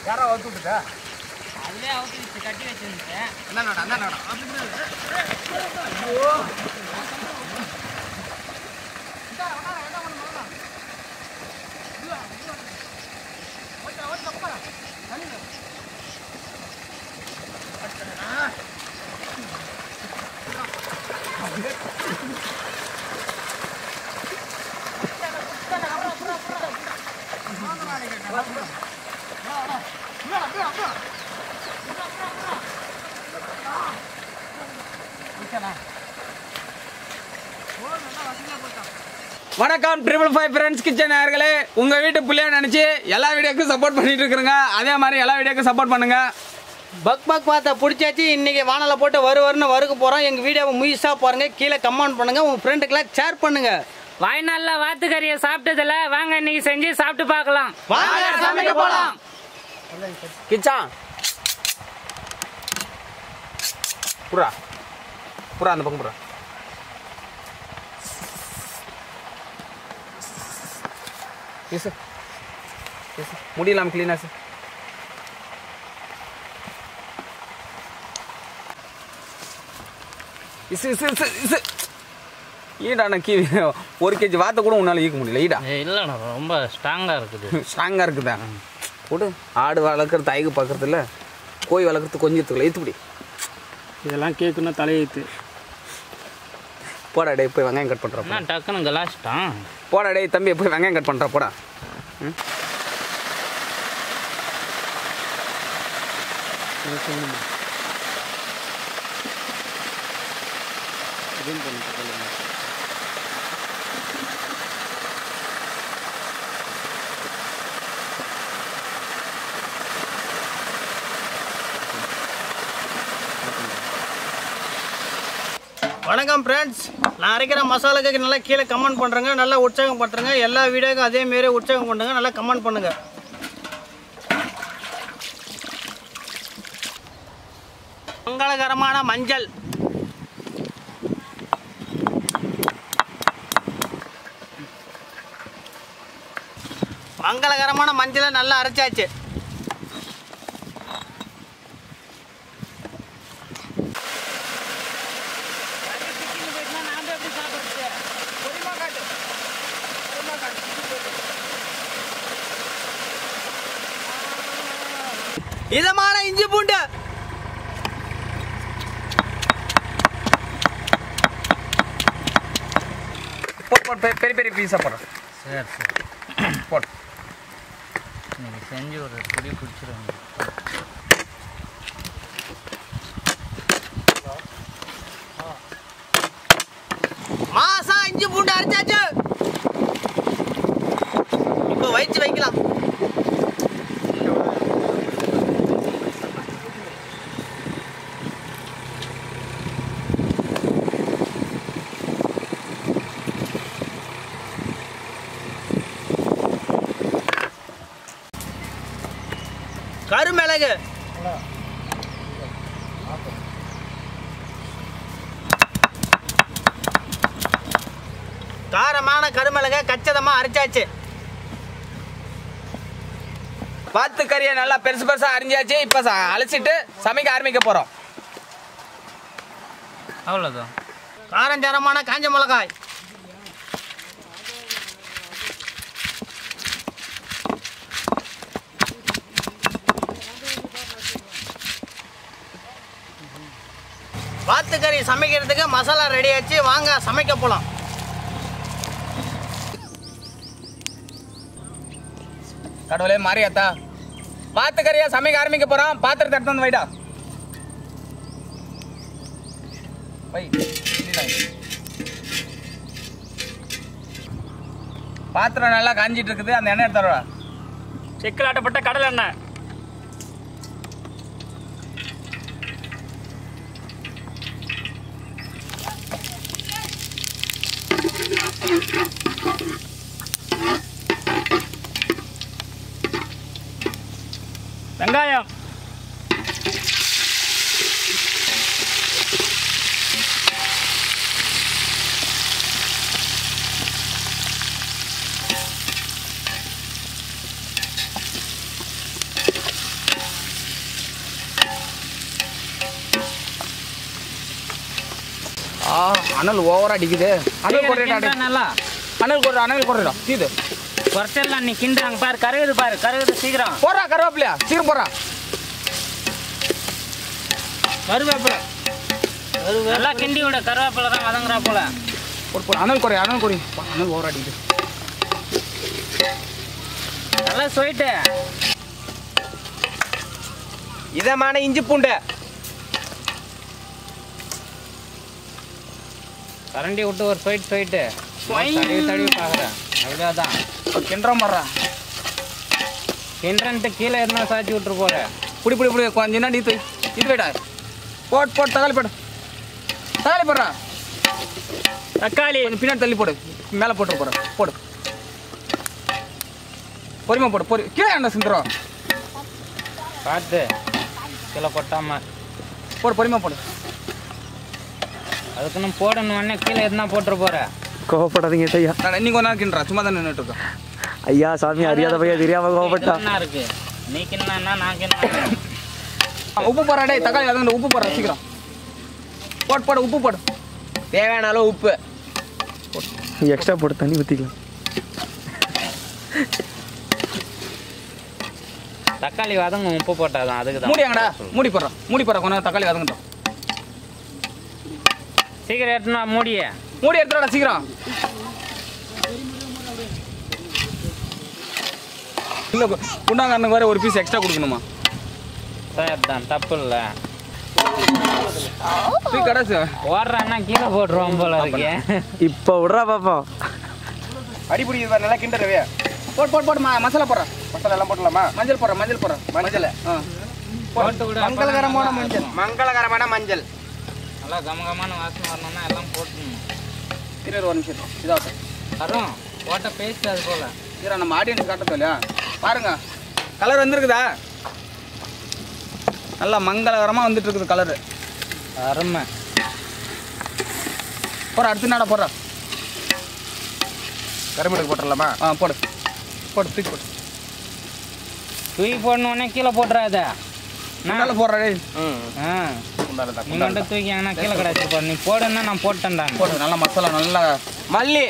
யாரா அவுத்து விட்டுட்டா? அதுலயே அவுத்து வச்சு கட்டி வச்சிருந்தேன். என்ன ஐயோ வணக்கம் ட்ரிபிள் 5 ஃப்ரெண்ட்ஸ் கிச்சன் நேயர்களே, உங்க வீட்டு புள்ளைய நினைச்சு எல்லா வீடியோக்கும் சப்போர்ட் பண்ணிட்டு இருக்கிறேங்க. அதே மாதிரி எல்லா வீடியோக்கும் சப்போர்ட் பண்ணுங்க. பக் பார்த்த பிடிச்சாச்சு. இன்னைக்கு வானலை போட்டு வருன்னு வறுக்க போறோம். எங்க வீடியோவை முயற்சா பாருங்க, கீழே கமெண்ட் பண்ணுங்க, உங்க ஃப்ரெண்டுக்கெல்லாம் ஷேர் பண்ணுங்க. வாய்நாள்ல வாத்துக்கறியை சாப்பிட்டதுல வாங்க இன்னைக்கு செஞ்சு சாப்பிட்டு பார்க்கலாம். வாங்க சமைக்க போலாம். கிச்சான் புறா புறா அந்த பக்கம் புறா. முடியலாம் கிளீனா சார். ஈடா கீ 1 kg வாத்த கூட உன்னால ஈக்க முடியல. ஈடா இல்லைண்ணா ரொம்ப ஸ்ட்ராங்கா இருக்குது. ஸ்ட்ராங்கா இருக்குதா? போடு. ஆடு வளர்க்குறது ஐக்கு பார்க்கறது இல்லை, கோழி வளர்க்குறது கொஞ்சத்துக்குள்ள ஏற்றுப்படி. இதெல்லாம் கேட்கணும் தலையெழுத்து. போடா டே போய் வெங்காயம் கட் பண்ணுறா. நான் டக்குன்னு கலாச்சிட்டான். போடா டே தம்பி போய் வெங்காயம் கட் பண்ணுறா போடா. ம் வணக்கம் ஃப்ரெண்ட்ஸ், நான் அரைக்கிற மசாலாக்கு நல்லா கீழே கமெண்ட் பண்ணுறேங்க, நல்லா உற்சாகம் பண்ணுறேங்க. எல்லா வீடியோக்கும் அதே மாரி உற்சாகம் பண்ணுங்க, நல்லா கமெண்ட் பண்ணுங்க. மங்களகரமான மஞ்சள், மங்களகரமான மஞ்சளை நல்லா அரைச்சாச்சு. இதமான இஞ்சி பூண்டு, பெரிய பெரிய பீஸா போடுறேன். சரி சரி போட்டு இன்னைக்கு செஞ்சு ஒரு துடி பிடிச்சிருவாங்க. மாசா இஞ்சி பூண்டு அரைச்சாச்சு. இப்போ வைக்கலாம். கருமிளகு, காரமான கருமிளகை கச்சிதமா அரைச்சாச்சு. வாத்து கறியை நல்லா பெருசு பெருசா அரிஞ்சாச்சு. இப்போ அழைச்சிட்டு சமைக்க ஆரம்பிக்க போறோம். அவ்வளோதான். காரஞ்சாரமான காஞ்ச மிளகாய், வாத்துக்கறி சமைக்கிறதுக்கு மசாலா ரெடி ஆச்சு. வாங்க சமைக்க போலாம். கடவுளே மாரியாத்தா, வாத்துக்கறியா சமைக்க ஆரம்பிக்க போறோம். பாத்திரத்தை எடுத்து வந்து வைடா. பாத்திரம் நல்லா காஞ்சிட்டு இருக்குது. அந்த எண்ணெய் எடுத்துறா. செக்கில் ஆட்டப்பட்ட கடலை எண்ணெய், வெங்காயம், அனல் ஓவரா அடிக்குது. அனல் குறைடா. நல்லா அனல் குறைடா. தீது. குறைச்சலாம் நீ கிண்டுறாங்க பாரு. கருகுது சீக்கிரம். போறா கருவேப்பிலையா சீக்கிரம் போறா. கருவேப்பிலை நல்லா கிண்டி விட. கருவேப்பிலை தான் வதங்குறா போல. போடு அனல் குறை. அனல் ஓவரா அடிக்குது. நல்லா சொல்லிட்டு இதமான இஞ்சி பூண்டு கரண்டி விட்டு ஒரு சொல்லிட்டு தடவி பார்க்குறேன். அவ்வளோதான் கிண்டுறோம் போடுறா. கிண்டுறன்ட்டு கீழே இருந்தா சாய்ச்சி விட்டுரு போற. புடி கொஞ்சம் என்ன இது போய்டா. போட்டு தக்காளி போடுறா. தக்காளி கொஞ்சம் பின்னாடி தள்ளி போடு. மேலே போட்டு போடு. பொறுமை போடு. கீழே என்ன சிந்துறோம் பார்த்து கீழே கொட்டாம போடு. பொறுமை போடு. அதுக்குன்னு போடணுன்னே கீழே இருந்தா போட்டுரு போற. கோவப்படாதீங்க ஐயா. நீ கொஞ்ச நேரம் கிண்டுறா. சும்மா தான் நின்றுட்டு இருக்கோம். ஐயா சாமி அறியாத பையன் தெரியாம கோவப்பட்டா. என்ன இருக்கு நீ கிண்ணா நான் கிண்ணா. உப்பு போடுறா. டேய் தக்காளி அதுங்க உப்பு போடுறா சீக்கிரம். போடு உப்பு போடு. தேவையான அளவு உப்பு எக்ஸ்ட்ரா போட்டு தண்ணி ஊற்றிக்கலாம். தக்காளி வதங்க உப்பு போட்டாதான் அதுக்கு தான். மூடியாங்கடா. மூடி போடுறா கொஞ்ச நேரம் தக்காளி வதங்கட்டும். சீக்கிரம் எடுத்துனா மூடி எடுத்துடா சீக்கிரம். இல்லை குண்டாங்கண்ணுக்கு வேற ஒரு பீஸ் எக்ஸ்ட்ரா கொடுக்கணுமா? சார் தான் தப்பு இல்லை. கடைசி ஓடுறான்னா கீழே போட்டுருவோம் போல இருக்கு. இப்போ விட்றா பாப்போம். அடிப்படி நல்லா கிண்டறவே. போடு மசாலா போடுறா. மசாலா எல்லாம் போடலாமா? மஞ்சள் போடுற. மஞ்சள் போட்டு விட. மங்களகரமான மஞ்சள் நல்லா கமகமான வாசனை வரணும்னா எல்லாம் போட்டுணும். ஒரு நிமிஷம் இதாகட்டும். வரும் போட்ட பேஸ்ட் அது போல. சரி நம்ம ஆடியன்ஸ் காட்ட இல்லையா பாருங்க. கலர் வந்துருக்குதா? நல்லா மங்களகரமாக வந்துட்டு இருக்குது கலரு. அருமை. அடுத்த நாடா போடுறா. கரும்புக்கு போட்டுடலாமா? போடு தூக்கி போடு. தூக்கி போடணுன்னே கீழே போட்டுறாத. நல்லா போடுறா. நீ மட்டும் தூக்கி அங்கே கீழே கிடச்சி போடு. நீ போடுன்னா நான் போட்டேன்டா. போடு நல்லா மசாலா நல்லா. மல்லி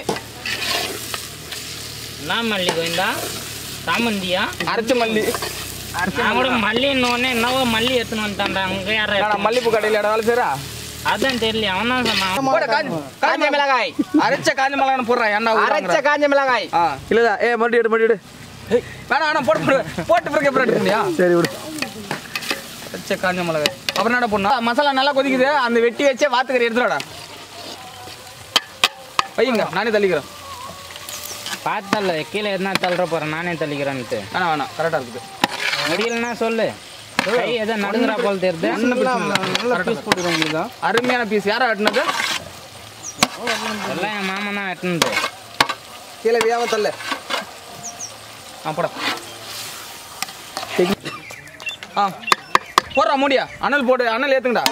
என்ன மல்லி கோயந்தா? சாமந்தியா? அரைச்ச மல்லி. நான் கூட மல்லின்னு என்னவோ மல்லி எடுத்துன்னு வந்துட்டான்டா. அங்கே யாரா மல்லிப்பூ கடையில் வேலை செய்யறா? அதான் தெரியல. அவன் தான் சொன்னான். காஞ்ச மிளகாய் அரைச்ச காஞ்ச மிளகாய் போடுறா. அரைச்ச காஞ்ச மிளகாய் இல்லைதா மறுபடியும் எடு. வேணாம் போட்டு பிறகு எப்படி எடுக்கலையா? சரி விடு. அரைச்ச காஞ்ச மிளகாய். அப்புறம் என்ன பண்ணணும்? மசாலா நல்லா கொதிக்குது. அந்த வெட்டி வச்சே வாத்துக்கறி எடுத்துடா. வையுங்க நானே தள்ளிக்கிறேன். பார்த்தல கீழே எதுனா தள்ளுற போகிறேன். நானே தள்ளிக்கிறேன்ட்டு. வேணாம் கரெக்டாக இருக்குது. முடியலன்னா சொல்லு. கை எதோ நடுங்குறா போல் தெரியுது. அருமையான பீஸ். யாரா வெட்டினது? எல்லாம் என் மாமன் தான் வெட்டினது. கீழே வியாம தள்ள. போட. போடுறா மூடியா. அனல் போடு. அனல் ஏத்துங்கடா.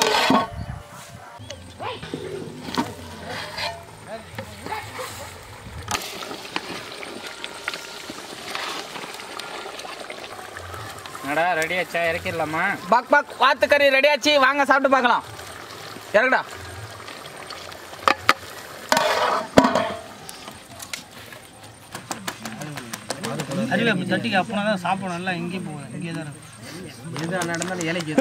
என்னடா ரெடி ஆச்சா? இறக்கிடலாமா? பாக் வாத்துக்கறி ரெடி ஆச்சு. வாங்க சாப்பிட்டு பார்க்கலாம். இறக்குடா. அடியில் அப்படி தட்டிக்கு அப்பனா தான் சாப்பிடும். நல்லா எங்கேயும் போகும். இங்கே தான் இருக்கும். எது நடந்தாலும் இலைக்கு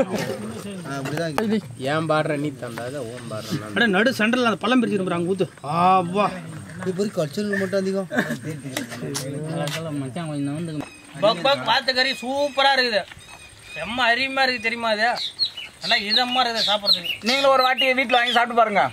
ஏன் பாடுற நீ தண்டாத ஓம் பாடுற. அட நடு சென்டரில் அந்த பழம் பிரிச்சு அங்கே ஊத்து. ஆவா கல்ச்சர் மட்டும் அதிகம். மச்சான் கொஞ்சம் வந்து வாத்துக்கறி சூப்பராக இருக்குது. செம்ம அருமையாக இருக்குது தெரியுமா? அது நல்லா இதமாக இருக்குது சாப்பிட்றதுக்கு. நீங்களும் ஒரு வாட்டி வீட்டில் வாங்கி சாப்பிட்டு பாருங்க.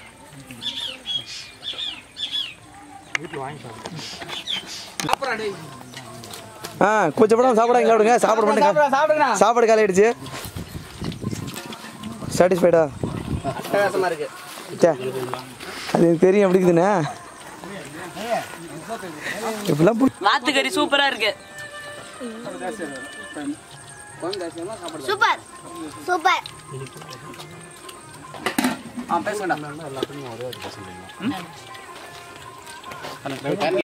கூச்சப்படாம சாப்பிடாங்க. விடுங்க சாப்பிட மாட்டேங்க. சாப்பாடு காலி ஆயிடுச்சு. சாட்டிஸ்ஃபைடா? அட்டகாசமாக இருக்கு. அது எனக்கு தெரியும் எப்படி இருக்குதுண்ணே. இப்பெல்லாம் வாத்துக்கறி சூப்பரா இருக்கு. Super super. பேசுங்கடா.